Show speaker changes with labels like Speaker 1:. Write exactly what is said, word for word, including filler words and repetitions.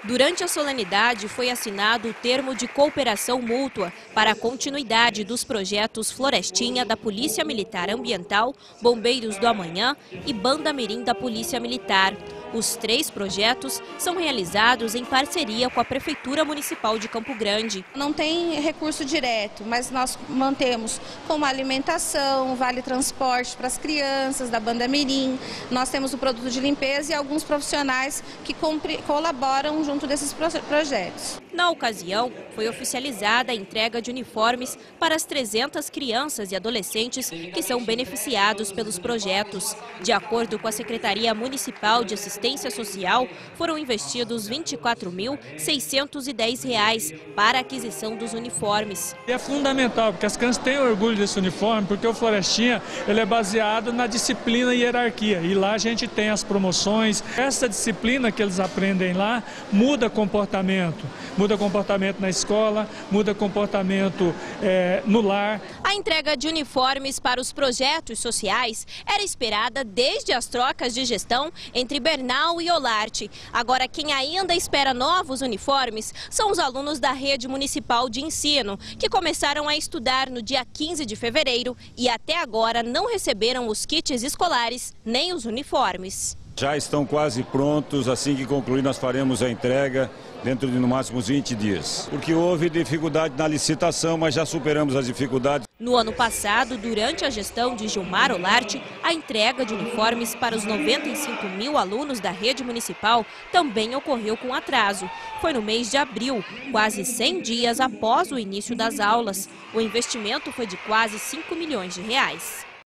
Speaker 1: Durante a solenidade, foi assinado o termo de cooperação mútua para a continuidade dos projetos Florestinha da Polícia Militar Ambiental, Bombeiros do Amanhã e Banda Mirim da Polícia Militar. Os três projetos são realizados em parceria com a Prefeitura Municipal de Campo Grande.
Speaker 2: Não tem recurso direto, mas nós mantemos como alimentação, vale transporte para as crianças da Banda Mirim. Nós temos o produto de limpeza e alguns profissionais que colaboram junto desses projetos.
Speaker 1: Na ocasião, foi oficializada a entrega de uniformes para as trezentas crianças e adolescentes que são beneficiados pelos projetos. De acordo com a Secretaria Municipal de Assistência Social, foram investidos vinte e quatro mil seiscentos e dez reais para a aquisição dos uniformes.
Speaker 3: É fundamental, porque as crianças têm orgulho desse uniforme, porque o Florestinha ele é baseado na disciplina e hierarquia. E lá a gente tem as promoções. Essa disciplina que eles aprendem lá muda comportamento. Muda comportamento na escola, muda comportamento é, no lar.
Speaker 1: A entrega de uniformes para os projetos sociais era esperada desde as trocas de gestão entre Bernal e Olarte. Agora, quem ainda espera novos uniformes são os alunos da Rede Municipal de Ensino, que começaram a estudar no dia quinze de fevereiro e até agora não receberam os kits escolares nem os uniformes.
Speaker 4: Já estão quase prontos, assim que concluir nós faremos a entrega dentro de no máximo vinte dias. Porque houve dificuldade na licitação, mas já superamos as dificuldades.
Speaker 1: No ano passado, durante a gestão de Gilmar Olarte, a entrega de uniformes para os noventa e cinco mil alunos da rede municipal também ocorreu com atraso. Foi no mês de abril, quase cem dias após o início das aulas. O investimento foi de quase cinco milhões de reais.